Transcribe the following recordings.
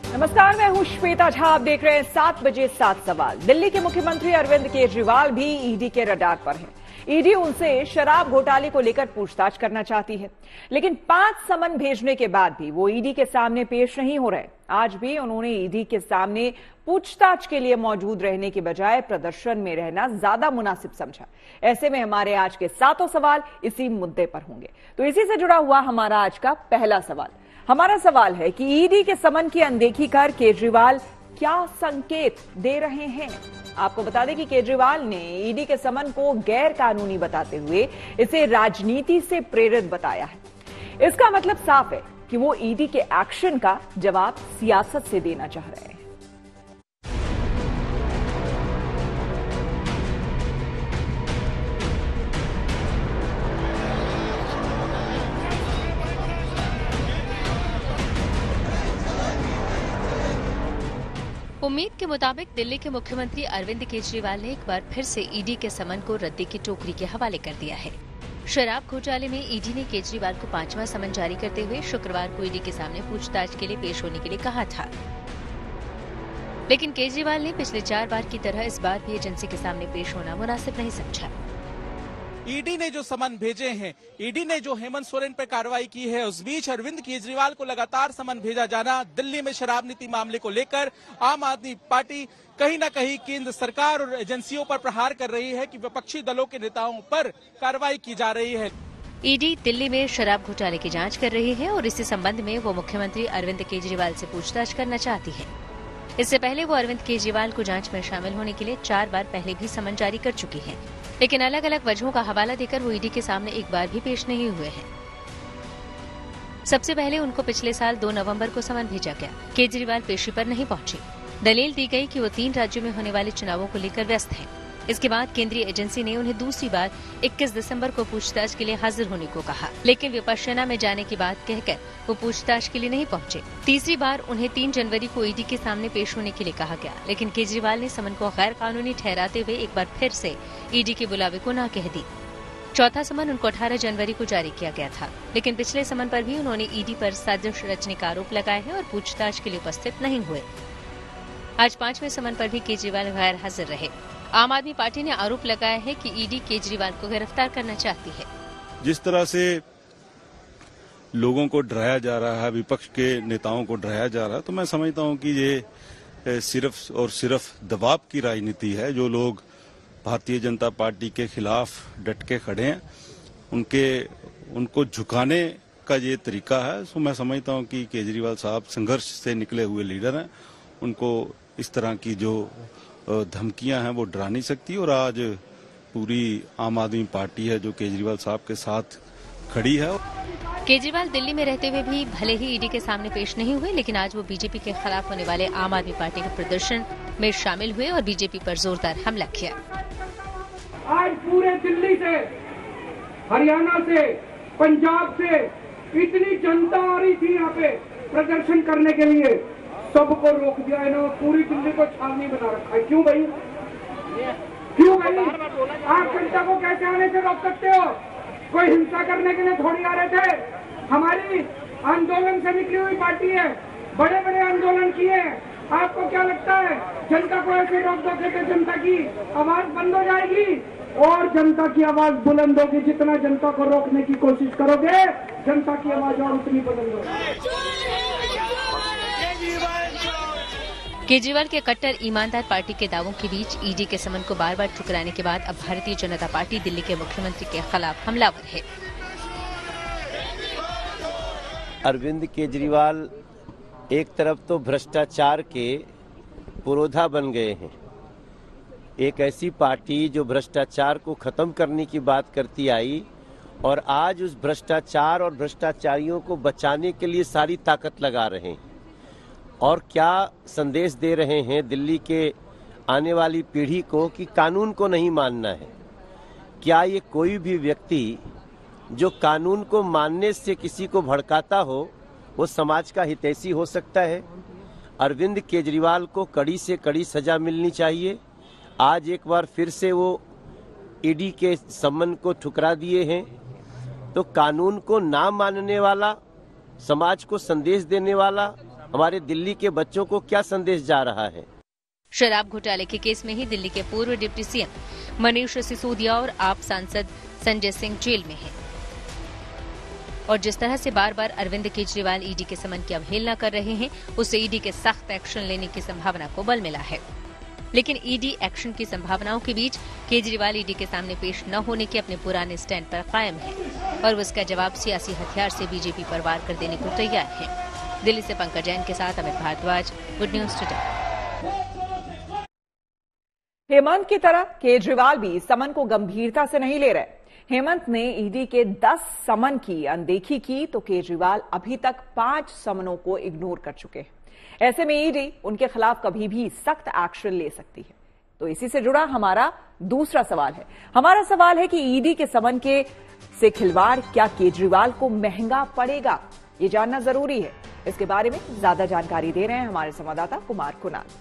नमस्कार, मैं हूं श्वेता झा। आप देख रहे हैं 7 बजे 7 सवाल। दिल्ली के मुख्यमंत्री अरविंद केजरीवाल भी ईडी के रडार पर हैं। ईडी उनसे शराब घोटाले को लेकर पूछताछ करना चाहती है, लेकिन 5 समन भेजने के बाद भी वो ईडी के सामने पेश नहीं हो रहे। आज भी उन्होंने ईडी के सामने पूछताछ के लिए मौजूद रहने की बजाय प्रदर्शन में रहना ज्यादा मुनासिब समझा। ऐसे में हमारे आज के 7 सवाल इसी मुद्दे पर होंगे। तो इसी से जुड़ा हुआ हमारा आज का पहला सवाल। हमारा सवाल है कि ईडी के समन की अनदेखी कर केजरीवाल क्या संकेत दे रहे हैं। आपको बता दें कि केजरीवाल ने ईडी के समन को गैर कानूनी बताते हुए इसे राजनीति से प्रेरित बताया है। इसका मतलब साफ है कि वो ईडी के एक्शन का जवाब सियासत से देना चाह रहे हैं। उम्मीद के मुताबिक दिल्ली के मुख्यमंत्री अरविंद केजरीवाल ने एक बार फिर से ईडी के समन को रद्दी की टोकरी के हवाले कर दिया है। शराब घोटाले में ईडी ने केजरीवाल को 5वां समन जारी करते हुए शुक्रवार को ईडी के सामने पूछताछ के लिए पेश होने के लिए कहा था, लेकिन केजरीवाल ने पिछले 4 बार की तरह इस बार भी एजेंसी के सामने पेश होना मुनासिब नहीं समझा। ईडी ने जो समन भेजे हैं, ईडी ने जो हेमंत सोरेन पर कार्रवाई की है, उस बीच अरविंद केजरीवाल को लगातार समन भेजा जाना दिल्ली में शराब नीति मामले को लेकर आम आदमी पार्टी कहीं न कहीं केंद्र सरकार और एजेंसियों पर प्रहार कर रही है कि विपक्षी दलों के नेताओं पर कार्रवाई की जा रही है। ईडी दिल्ली में शराब घोटाले की जांच कर रही है और इसी संबंध में वो मुख्यमंत्री अरविंद केजरीवाल से पूछताछ करना चाहती है। इससे पहले वो अरविंद केजरीवाल को जांच में शामिल होने के लिए 4 बार पहले भी समन जारी कर चुकी है, लेकिन अलग अलग वजहों का हवाला देकर वो ईडी के सामने एक बार भी पेश नहीं हुए हैं। सबसे पहले उनको पिछले साल 2 नवंबर को समन भेजा गया। केजरीवाल पेशी पर नहीं पहुंचे। दलील दी गई कि वो 3 राज्यों में होने वाले चुनावों को लेकर व्यस्त हैं। इसके बाद केंद्रीय एजेंसी ने उन्हें दूसरी बार 21 दिसंबर को पूछताछ के लिए हाजिर होने को कहा, लेकिन विपश्यना में जाने की बात कहकर वो पूछताछ के लिए नहीं पहुंचे। तीसरी बार उन्हें 3 जनवरी को ईडी के सामने पेश होने के लिए कहा गया, लेकिन केजरीवाल ने समन को गैर कानूनी ठहराते हुए एक बार फिर से ईडी के बुलावे को ना कह दी। चौथा समन उनको 18 जनवरी को जारी किया गया था, लेकिन पिछले समन पर भी उन्होंने ईडी पर साजिश रचने का आरोप लगाया है और पूछताछ के लिए उपस्थित नहीं हुए। आज 5वें समन पर भी केजरीवाल गैर हाजिर रहे। आम आदमी पार्टी ने आरोप लगाया है कि ईडी केजरीवाल को गिरफ्तार करना चाहती है। जिस तरह से लोगों को डराया जा रहा है, विपक्ष के नेताओं को डराया जा रहा है, तो मैं समझता हूं कि ये सिर्फ और सिर्फ दबाव की राजनीति है। जो लोग भारतीय जनता पार्टी के खिलाफ डट के खड़े हैं, उनको झुकाने का ये तरीका है। तो मैं समझता हूं कि केजरीवाल साहब संघर्ष से निकले हुए लीडर हैं। उनको इस तरह की जो धमकियां हैं वो डरा नहीं सकती, और आज पूरी आम आदमी पार्टी है जो केजरीवाल साहब के साथ खड़ी है। केजरीवाल दिल्ली में रहते हुए भी भले ही ईडी के सामने पेश नहीं हुए, लेकिन आज वो बीजेपी के खिलाफ होने वाले आम आदमी पार्टी के प्रदर्शन में शामिल हुए और बीजेपी पर जोरदार हमला किया। आज पूरे दिल्ली से, हरियाणा से, पंजाब से इतनी जनता आ रही थी यहाँ पे प्रदर्शन करने के लिए, सबको रोक दिया है ना। पूरी दिल्ली को छावनी बना रखा है। क्यों भाई? क्यों भाई? आप जनता को कैसे आने से रोक सकते हो? कोई हिंसा करने के लिए थोड़ी आ रहे थे। हमारी आंदोलन से निकली हुई पार्टी है, बड़े बड़े आंदोलन किए। आपको क्या लगता है जनता को ऐसे रोक दोगे तो जनता की आवाज बंद हो जाएगी? और जनता की आवाज बुलंद होगी। जितना जनता को रोकने की कोशिश करोगे, जनता की आवाज और उतनी बुलंद होगी। केजरीवाल के कट्टर ईमानदार पार्टी के दावों के बीच ईडी के समन को बार बार ठुकराने के बाद अब भारतीय जनता पार्टी दिल्ली के मुख्यमंत्री के खिलाफ हमलावर है। अरविंद केजरीवाल एक तरफ तो भ्रष्टाचार के पुरोधा बन गए हैं। एक ऐसी पार्टी जो भ्रष्टाचार को खत्म करने की बात करती आई, और आज उस भ्रष्टाचार और भ्रष्टाचारियों को बचाने के लिए सारी ताकत लगा रहे हैं। और क्या संदेश दे रहे हैं दिल्ली के आने वाली पीढ़ी को कि कानून को नहीं मानना है। क्या ये कोई भी व्यक्ति जो कानून को मानने से किसी को भड़काता हो, वो समाज का हितैषी हो सकता है? अरविंद केजरीवाल को कड़ी से कड़ी सजा मिलनी चाहिए। आज एक बार फिर से वो ईडी के समन को ठुकरा दिए हैं, तो कानून को ना मानने वाला, समाज को संदेश देने वाला हमारे दिल्ली के बच्चों को क्या संदेश जा रहा है। शराब घोटाले के केस में ही दिल्ली के पूर्व डिप्टी सीएम मनीष सिसोदिया और आप सांसद संजय सिंह जेल में हैं। और जिस तरह से बार बार अरविंद केजरीवाल ईडी के समन की अवहेलना कर रहे हैं, उससे ईडी के सख्त एक्शन लेने की संभावना को बल मिला है। लेकिन ईडी एक्शन की संभावनाओं के बीच केजरीवाल ईडी के सामने पेश न होने के अपने पुराने स्टैंड पर कायम है और उसका जवाब सियासी हथियार से बीजेपी पर वार कर देने को तैयार है। दिल्ली से पंकज जैन के साथ Amit Bhardwaj, good news today. Hemant की तरह केजरीवाल भी समन को गंभीरता से नहीं ले रहे। हेमंत ने ईडी के 10 समन की अनदेखी की तो केजरीवाल अभी तक 5 समनों को इग्नोर कर चुके हैं। ऐसे में ईडी उनके खिलाफ कभी भी सख्त एक्शन ले सकती है। तो इसी से जुड़ा हमारा दूसरा सवाल है। हमारा सवाल है कि ईडी के समन से खिलवाड़ क्या केजरीवाल को महंगा पड़ेगा? ये जानना जरूरी है। इसके बारे में ज्यादा जानकारी दे रहे हैं हमारे संवाददाता कुमार कुणाल।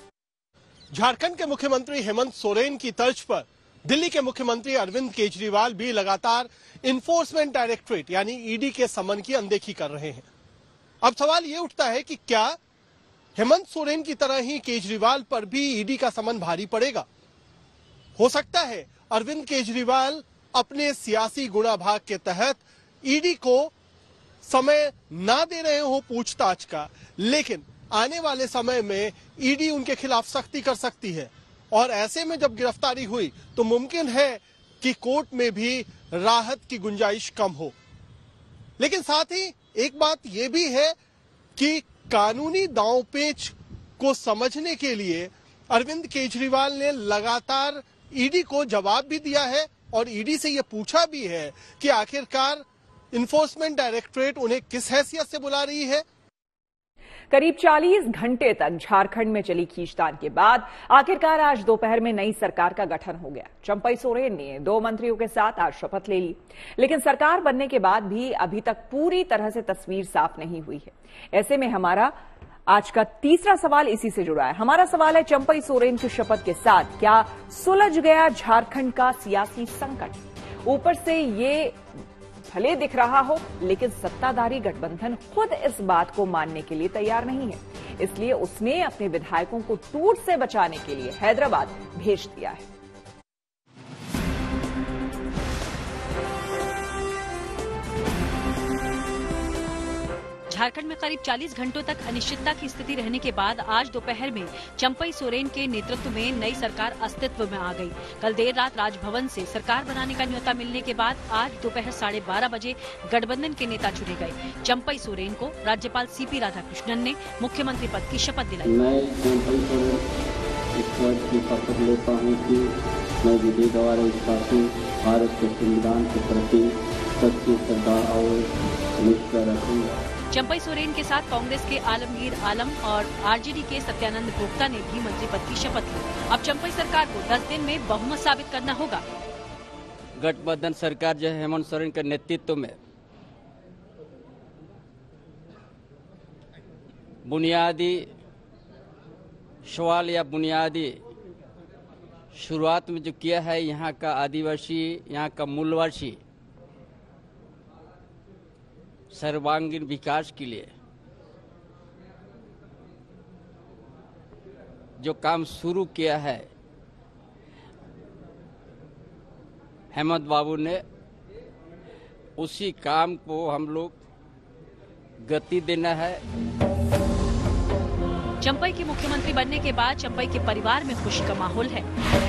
झारखंड के मुख्यमंत्री हेमंत सोरेन की तर्ज पर दिल्ली के मुख्यमंत्री अरविंद केजरीवाल भी लगातार इन्फोर्समेंट डायरेक्टरेट यानी ईडी के समन की अनदेखी कर रहे हैं। अब सवाल ये उठता है कि क्या हेमंत सोरेन की तरह ही केजरीवाल पर भी ईडी का समन भारी पड़ेगा? हो सकता है अरविंद केजरीवाल अपने सियासी गुणाभाग के तहत ईडी को समय ना दे रहे हो पूछताछ का, लेकिन आने वाले समय में ईडी उनके खिलाफ सख्ती कर सकती है और ऐसे में जब गिरफ्तारी हुई तो मुमकिन है कि कोर्ट में भी राहत की गुंजाइश कम हो। लेकिन साथ ही एक बात यह भी है कि कानूनी दांवपेच को समझने के लिए अरविंद केजरीवाल ने लगातार ईडी को जवाब भी दिया है और ईडी से यह पूछा भी है कि आखिरकार इन्फोर्समेंट डायरेक्टरेट उन्हें किस हैसियत से बुला रही है। करीब 40 घंटे तक झारखंड में चली खींचतान के बाद आखिरकार आज दोपहर में नई सरकार का गठन हो गया। चंपई सोरेन ने 2 मंत्रियों के साथ आज शपथ ले ली, लेकिन सरकार बनने के बाद भी अभी तक पूरी तरह से तस्वीर साफ नहीं हुई है। ऐसे में हमारा आज का तीसरा सवाल इसी से जुड़ा है। हमारा सवाल है, चंपई सोरेन की शपथ के साथ क्या सुलझ गया झारखंड का सियासी संकट? ऊपर से ये भले दिख रहा हो, लेकिन सत्ताधारी गठबंधन खुद इस बात को मानने के लिए तैयार नहीं है। इसलिए उसने अपने विधायकों को टूट से बचाने के लिए हैदराबाद भेज दिया है। झारखंड में करीब 40 घंटों तक अनिश्चितता की स्थिति रहने के बाद आज दोपहर में चंपई सोरेन के नेतृत्व में नई सरकार अस्तित्व में आ गई। कल देर रात राजभवन से सरकार बनाने का न्योता मिलने के बाद आज दोपहर 12:30 बजे गठबंधन के नेता चुने गए। चंपई सोरेन को राज्यपाल सीपी राधाकृष्णन ने मुख्यमंत्री पद की शपथ दिलाई। मैं चंपई सोरेन इस पद की शपथ लेता हूँ कि मैं विधि द्वारा विश्वासी भारत के संविधान के प्रति सच्ची श्रद्धा और निष्ठा रखूंगा। चंपई सोरेन के साथ कांग्रेस के आलमगीर आलम और आरजेडी के सत्यानंद भोक्ता ने भी मंत्री पद की शपथ ली। अब चंपई सरकार को 10 दिन में बहुमत साबित करना होगा। गठबंधन सरकार जो है हेमंत सोरेन के नेतृत्व में बुनियादी सवाल या बुनियादी शुरुआत में जो किया है यहाँ का आदिवासी, यहाँ का मूलवासी सर्वांगीण विकास के लिए जो काम शुरू किया है हेमंत बाबू ने, उसी काम को हम लोग गति देना है। चंपई के मुख्यमंत्री बनने के बाद चंपई के परिवार में खुशी का माहौल है।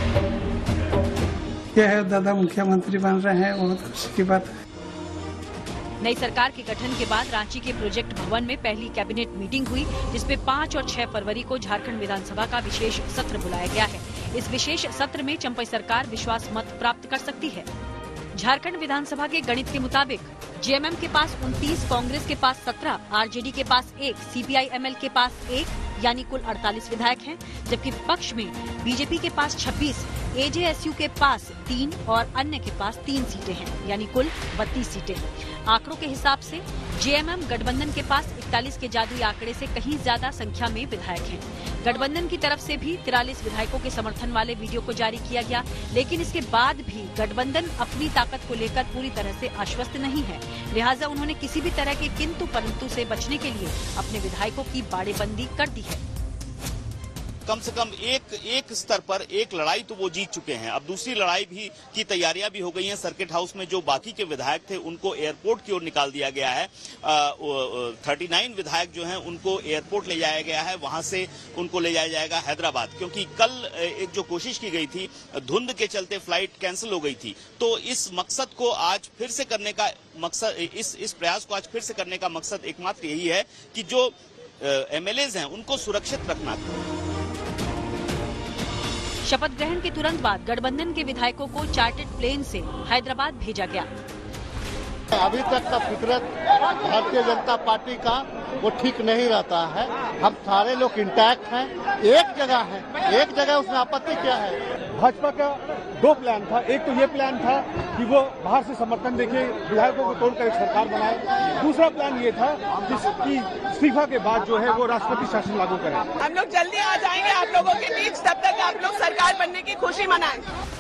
यह है दादा मुख्यमंत्री बन रहे हैं, बहुत खुशी की बात है। नई सरकार के गठन के बाद रांची के प्रोजेक्ट भवन में पहली कैबिनेट मीटिंग हुई, जिसमें 5 और 6 फरवरी को झारखंड विधानसभा का विशेष सत्र बुलाया गया है। इस विशेष सत्र में चंपई सरकार विश्वास मत प्राप्त कर सकती है। झारखंड विधानसभा के गणित के मुताबिक जेएमएम के पास 29, कांग्रेस के पास 17, आरजेडी के पास 1, सीपीआई-एमएल के पास 1, यानी कुल 48 विधायक हैं, जबकि विपक्ष में बीजेपी के पास 26, एजेएसयू के पास 3 और अन्य के पास 3 सीटें हैं, यानी कुल 32 सीटें। आंकड़ों के हिसाब से जेएमएम गठबंधन के पास 41 के जादुई आंकड़े से कहीं ज्यादा संख्या में विधायक हैं। गठबंधन की तरफ से भी 43 विधायकों के समर्थन वाले वीडियो को जारी किया गया, लेकिन इसके बाद भी गठबंधन अपनी ताकत को लेकर पूरी तरह से आश्वस्त नहीं है। लिहाजा उन्होंने किसी भी तरह के किंतु परंतु से बचने के लिए अपने विधायकों की बाड़ेबंदी कर दी है। कम से कम एक स्तर पर एक लड़ाई तो वो जीत चुके हैं। अब दूसरी लड़ाई भी की तैयारियां भी हो गई हैं। सर्किट हाउस में जो बाकी के विधायक थे उनको एयरपोर्ट की ओर निकाल दिया गया है। 39 विधायक जो हैं उनको एयरपोर्ट ले जाया गया है, वहां से उनको ले जाया जाएगा हैदराबाद, क्योंकि कल एक जो कोशिश की गई थी, धुंध के चलते फ्लाइट कैंसिल हो गई थी। तो इस मकसद को आज फिर से करने का मकसद, इस प्रयास को आज फिर से करने का मकसद एकमात्र यही है कि जो एमएलएज हैं उनको सुरक्षित रखना। शपथ ग्रहण के तुरंत बाद गठबंधन के विधायकों को चार्टर्ड प्लेन से हैदराबाद भेजा गया। अभी तक का फितरत भारतीय जनता पार्टी का वो ठीक नहीं रहता है। हम सारे लोग इंटैक्ट हैं। एक जगह उसमें आपत्ति क्या है? भाजपा का दो प्लान था। एक तो ये प्लान था कि वो बाहर से समर्थन देके विधायकों को तोड़कर एक सरकार बनाए। दूसरा प्लान ये था जिसकी इस्तीफा के बाद जो है वो राष्ट्रपति शासन लागू करें। हम लोग जल्दी आ जाएंगे आप लोगों के बीच, तब तक आप लोग सरकार बनने की खुशी मनाएं।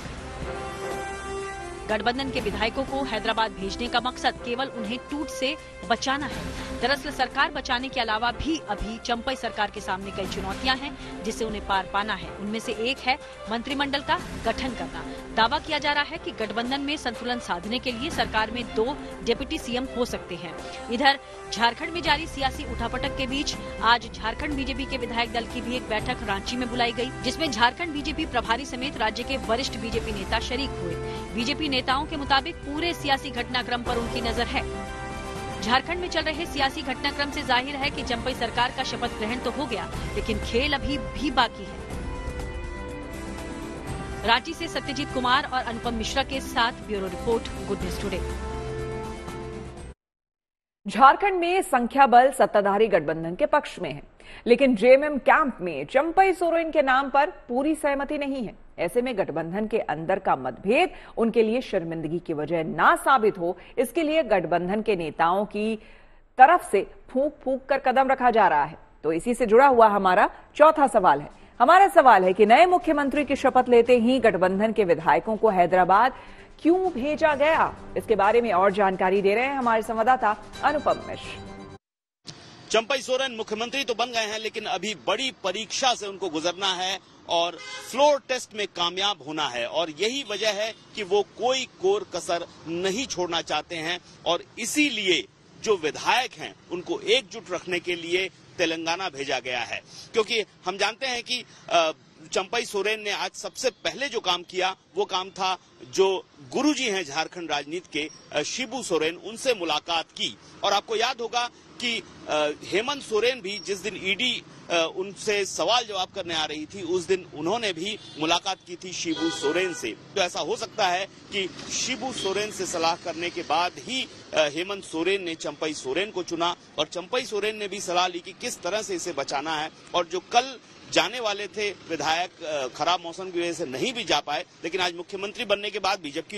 गठबंधन के विधायकों को हैदराबाद भेजने का मकसद केवल उन्हें टूट से बचाना है। दरअसल सरकार बचाने के अलावा भी अभी चंपई सरकार के सामने कई चुनौतियां हैं जिसे उन्हें पार पाना है। उनमें से एक है मंत्रिमंडल का गठन करना। दावा किया जा रहा है कि गठबंधन में संतुलन साधने के लिए सरकार में 2 डिप्टी सीएम हो सकते हैं। इधर झारखंड में जारी सियासी उठापटक के बीच आज झारखंड बीजेपी के विधायक दल की भी एक बैठक रांची में बुलाई गई, जिसमें झारखंड बीजेपी प्रभारी समेत राज्य के वरिष्ठ बीजेपी नेता शरीक हुए। बीजेपी नेताओं के मुताबिक पूरे सियासी घटनाक्रम पर उनकी नजर है। झारखंड में चल रहे सियासी घटनाक्रम से जाहिर है कि चंपई सरकार का शपथ ग्रहण तो हो गया, लेकिन खेल अभी भी बाकी है। रांची से सत्यजीत कुमार और अनुपम मिश्रा के साथ bureau report, good news today. Jharkhand में संख्या बल सत्ताधारी गठबंधन के पक्ष में है, लेकिन जेएमएम कैंप में चंपई सोरेन के नाम पर पूरी सहमति नहीं है। ऐसे में गठबंधन के अंदर का मतभेद उनके लिए शर्मिंदगी की वजह ना साबित हो, इसके लिए गठबंधन के नेताओं की तरफ से फूंक फूंक कर कदम रखा जा रहा है। तो इसी से जुड़ा हुआ हमारा चौथा सवाल है। हमारा सवाल है कि नए मुख्यमंत्री की शपथ लेते ही गठबंधन के विधायकों को हैदराबाद क्यों भेजा गया? इसके बारे में और जानकारी दे रहे हैं हमारे संवाददाता अनुपम मिश्र। चंपई सोरेन मुख्यमंत्री तो बन गए हैं, लेकिन अभी बड़ी परीक्षा से उनको गुजरना है और फ्लोर टेस्ट में कामयाब होना है, और यही वजह है कि वो कोई कोर कसर नहीं छोड़ना चाहते हैं। और इसीलिए जो विधायक हैं उनको एकजुट रखने के लिए तेलंगाना भेजा गया है, क्योंकि हम जानते हैं कि चंपई सोरेन ने आज सबसे पहले जो काम किया वो काम था जो गुरुजी हैं झारखंड राजनीति के, शिबू सोरेन, उनसे मुलाकात की। और आपको याद होगा कि हेमंत सोरेन भी जिस दिन ईडी उनसे सवाल जवाब करने आ रही थी, उस दिन उन्होंने भी मुलाकात की थी शिबू सोरेन से। तो ऐसा हो सकता है कि शिबू सोरेन से सलाह करने के बाद ही हेमंत सोरेन ने चंपई सोरेन को चुना, और चंपई सोरेन ने भी सलाह ली कि किस तरह से इसे बचाना है। और जो कल जाने वाले थे विधायक, खराब मौसम की वजह से नहीं भी जा पाए, लेकिन आज मुख्यमंत्री बनने के बाद भी जबकि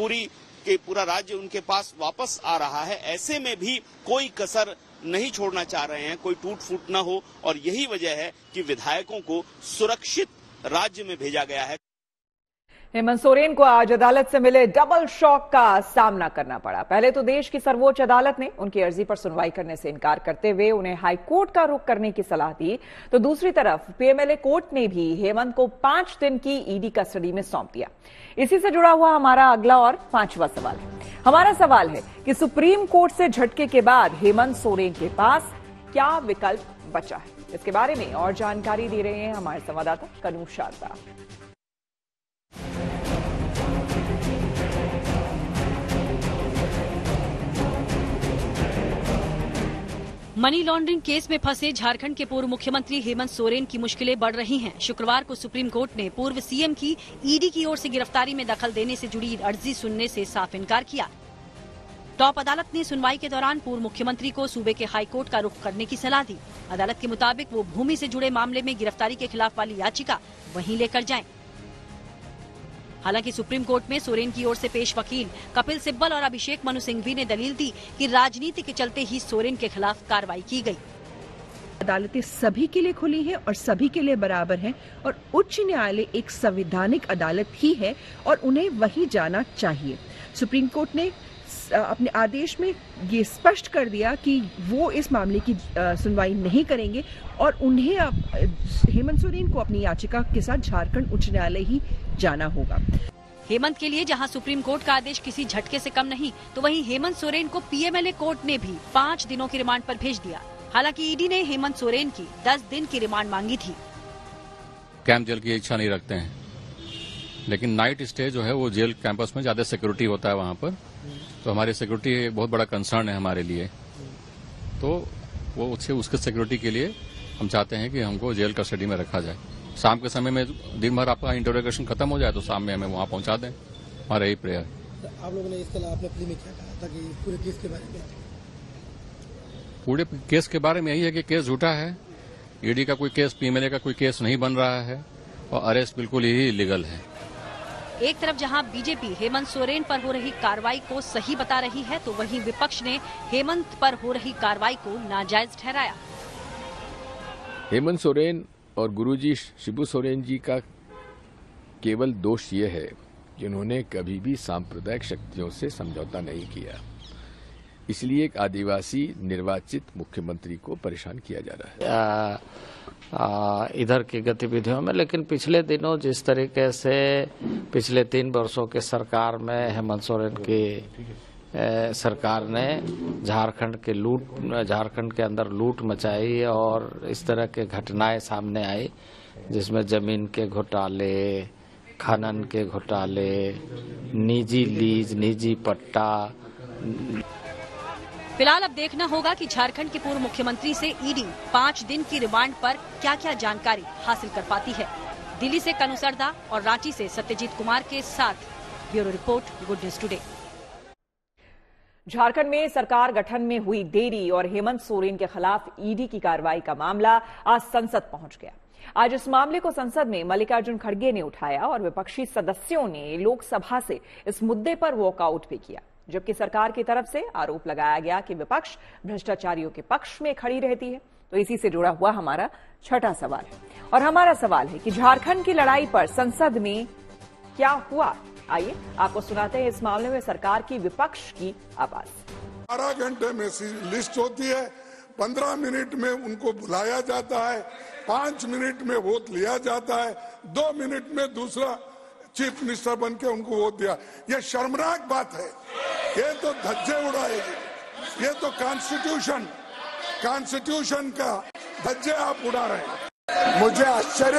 पूरा राज्य उनके पास वापस आ रहा है, ऐसे में भी कोई कसर नहीं छोड़ना चाह रहे हैं, कोई टूट फूट न हो। और यही वजह है कि विधायकों को सुरक्षित राज्य में भेजा गया है। हेमंत सोरेन को आज अदालत से मिले डबल शॉक का सामना करना पड़ा। पहले तो देश की सर्वोच्च अदालत ने उनकी अर्जी पर सुनवाई करने से इनकार करते हुए उन्हें हाई कोर्ट का रुख करने की सलाह दी, तो दूसरी तरफ पीएमएलए कोर्ट ने भी हेमंत को 5 दिन की ईडी कस्टडी में सौंप दिया। इसी से जुड़ा हुआ हमारा अगला और 5वां सवाल है। हमारा सवाल है कि सुप्रीम कोर्ट से झटके के बाद हेमंत सोरेन के पास क्या विकल्प बचा है? इसके बारे में और जानकारी दे रहे हैं हमारे संवाददाता कनू शारदा। मनी लॉन्ड्रिंग केस में फंसे झारखंड के पूर्व मुख्यमंत्री हेमंत सोरेन की मुश्किलें बढ़ रही हैं। शुक्रवार को सुप्रीम कोर्ट ने पूर्व सीएम की ईडी की ओर से गिरफ्तारी में दखल देने से जुड़ी अर्जी सुनने से साफ इनकार किया। टॉप अदालत ने सुनवाई के दौरान पूर्व मुख्यमंत्री को सूबे के हाई कोर्ट का रुख करने की सलाह दी। अदालत के मुताबिक वो भूमि से जुड़े मामले में गिरफ्तारी के खिलाफ वाली याचिका वहीं लेकर जाएं। हालांकि सुप्रीम कोर्ट में सोरेन की ओर से पेश वकील कपिल सिब्बल और अभिषेक मनु सिंघवी ने दलील दी कि राजनीति के चलते ही सोरेन के खिलाफ कार्रवाई की गई। अदालतें सभी के लिए खुली हैं और सभी के लिए बराबर हैं और उच्च न्यायालय एक संवैधानिक अदालत ही है और उन्हें वही जाना चाहिए। सुप्रीम कोर्ट ने अपने आदेश में ये स्पष्ट कर दिया कि वो इस मामले की सुनवाई नहीं करेंगे और उन्हें हेमंत सोरेन को अपनी याचिका के साथ झारखंड उच्च न्यायालय ही जाना होगा। हेमंत के लिए जहां सुप्रीम कोर्ट का आदेश किसी झटके से कम नहीं, तो वहीं हेमंत सोरेन को पीएमएलए कोर्ट ने भी 5 दिनों की रिमांड पर भेज दिया। हालांकि ईडी ने हेमंत सोरेन की 10 दिन की रिमांड मांगी थी। कैंप जेल की इच्छा नहीं रखते हैं, लेकिन नाइट स्टे जो है वो जेल कैंपस में ज्यादा सिक्योरिटी होता है वहां पर, तो हमारी सिक्योरिटी एक बहुत बड़ा कंसर्न है हमारे लिए। तो वो उसके सिक्योरिटी के लिए हम चाहते हैं कि हमको जेल कस्टडी में रखा जाए। शाम के समय में दिन भर आपका इंटरोगेशन खत्म हो जाए तो शाम में हमें वहां पहुंचा दें, हमारा यही प्रेयर। आप लोगों ने इसके अलावा अपने प्ली में क्या कहा था कि पूरे केस के बारे में? पूरे केस के बारे में यही है कि केस झूठा है, ईडी का कोई केस, पीएमएलए का कोई केस नहीं बन रहा है और अरेस्ट बिल्कुल ही इलीगल है। एक तरफ जहां बीजेपी हेमंत सोरेन पर हो रही कार्रवाई को सही बता रही है, तो वहीं विपक्ष ने हेमंत पर हो रही कार्रवाई को नाजायज ठहराया। हेमंत सोरेन और गुरुजी शिबू सोरेन जी का केवल दोष ये है कि उन्होंने कभी भी सांप्रदायिक शक्तियों से समझौता नहीं किया, इसलिए एक आदिवासी निर्वाचित मुख्यमंत्री को परेशान किया जा रहा है इधर की गतिविधियों में। लेकिन पिछले दिनों जिस तरीके से पिछले 3 वर्षों के सरकार में हेमंत सोरेन की सरकार ने झारखंड के अंदर लूट मचाई और इस तरह के घटनाएं सामने आई, जिसमें जमीन के घोटाले, खनन के घोटाले, निजी लीज, निजी पट्टा। फिलहाल अब देखना होगा कि झारखंड के पूर्व मुख्यमंत्री से ईडी 5 दिन की रिमांड पर क्या क्या जानकारी हासिल कर पाती है। दिल्ली से कनु सरदा और रांची से सत्यजीत कुमार के साथ bureau report, good news today. Jharkhand में सरकार गठन में हुई देरी और हेमंत सोरेन के खिलाफ ईडी की कार्रवाई का मामला आज संसद पहुंच गया। आज इस मामले को संसद में मल्लिकार्जुन खड़गे ने उठाया और विपक्षी सदस्यों ने लोकसभा से इस मुद्दे पर वॉकआउट भी किया, जबकि सरकार की तरफ से आरोप लगाया गया कि विपक्ष भ्रष्टाचारियों के पक्ष में खड़ी रहती है। तो इसी से जुड़ा हुआ हमारा छठा सवाल है और हमारा सवाल है कि झारखंड की लड़ाई पर संसद में क्या हुआ। आइए आपको सुनाते हैं इस मामले में सरकार की विपक्ष की आवाज। 12 घंटे में लिस्ट होती है, 15 मिनट में उनको बुलाया जाता है, 5 मिनट में वोट लिया जाता है, 2 मिनट में दूसरा चीफ मिनिस्टर बन के उनको वोट दिया। ये शर्मनाक बात है, ये तो धज्जे उड़ाएगी, ये तो कॉन्स्टिट्यूशन का धज्जे आप उड़ा रहे हैं। मुझे आश्चर्य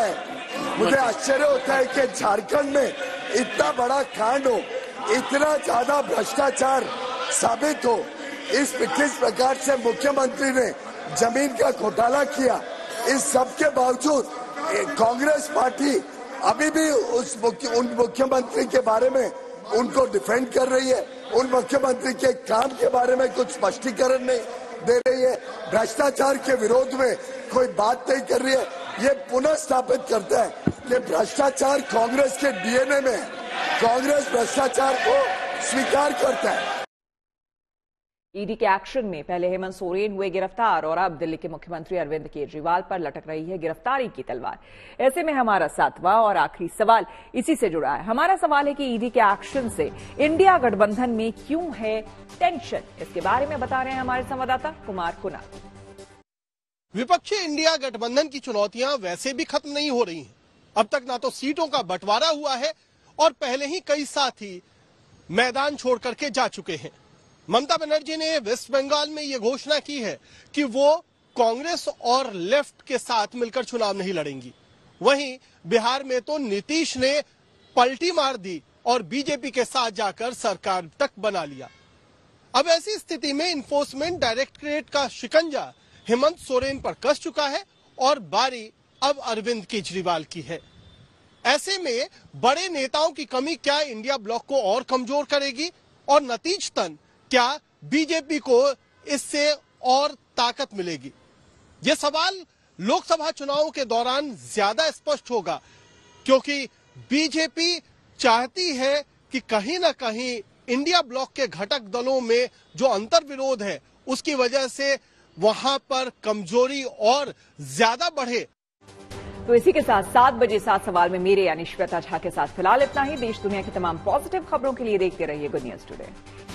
होता है कि झारखंड में इतना बड़ा कांड हो, इतना ज्यादा भ्रष्टाचार साबित हो, किस प्रकार से मुख्यमंत्री ने जमीन का घोटाला किया, इस सब के बावजूद कांग्रेस पार्टी अभी भी उन मुख्यमंत्री के बारे में उनको डिफेंड कर रही है, उन मुख्यमंत्री के काम के बारे में कुछ स्पष्टीकरण नहीं दे रही है, भ्रष्टाचार के विरोध में कोई बात नहीं कर रही है। ये पुनः स्थापित करता है कि भ्रष्टाचार कांग्रेस के डीएनए में है, कांग्रेस भ्रष्टाचार को स्वीकार करता है। ईडी के एक्शन में पहले हेमंत सोरेन हुए गिरफ्तार और अब दिल्ली के मुख्यमंत्री अरविंद केजरीवाल पर लटक रही है गिरफ्तारी की तलवार। ऐसे में हमारा 7वां और आखिरी सवाल इसी से जुड़ा है। हमारा सवाल है कि ईडी के एक्शन से इंडिया गठबंधन में क्यों है टेंशन। इसके बारे में बता रहे हैं हमारे संवाददाता कुमार कुणाल। विपक्षी इंडिया गठबंधन की चुनौतियां वैसे भी खत्म नहीं हो रही हैं। अब तक ना तो सीटों का बंटवारा हुआ है और पहले ही कई साथी मैदान छोड़ करके जा चुके हैं। ममता बनर्जी ने वेस्ट बंगाल में ये घोषणा की है कि वो कांग्रेस और लेफ्ट के साथ मिलकर चुनाव नहीं लड़ेंगी। वहीं बिहार में तो नीतीश ने पलटी मार दी और बीजेपी के साथ जाकर सरकार तक बना लिया। अब ऐसी स्थिति में इन्फोर्समेंट डायरेक्टरेट का शिकंजा हेमंत सोरेन पर कस चुका है और बारी अब अरविंद केजरीवाल की है। ऐसे में बड़े नेताओं की कमी क्या इंडिया ब्लॉक को और कमजोर करेगी और नतीजतन क्या बीजेपी को इससे और ताकत मिलेगी? ये सवाल लोकसभा चुनावों के दौरान ज्यादा स्पष्ट होगा, क्योंकि बीजेपी चाहती है कि कहीं ना कहीं इंडिया ब्लॉक के घटक दलों में जो अंतर्विरोध है उसकी वजह से वहां पर कमजोरी और ज्यादा बढ़े। तो इसी के साथ 7 बजे 7 सवाल में मेरे यानी श्वेता झा के साथ फिलहाल इतना ही। देश दुनिया की तमाम पॉजिटिव खबरों के लिए देखते रहिए गुड न्यूज टुडे।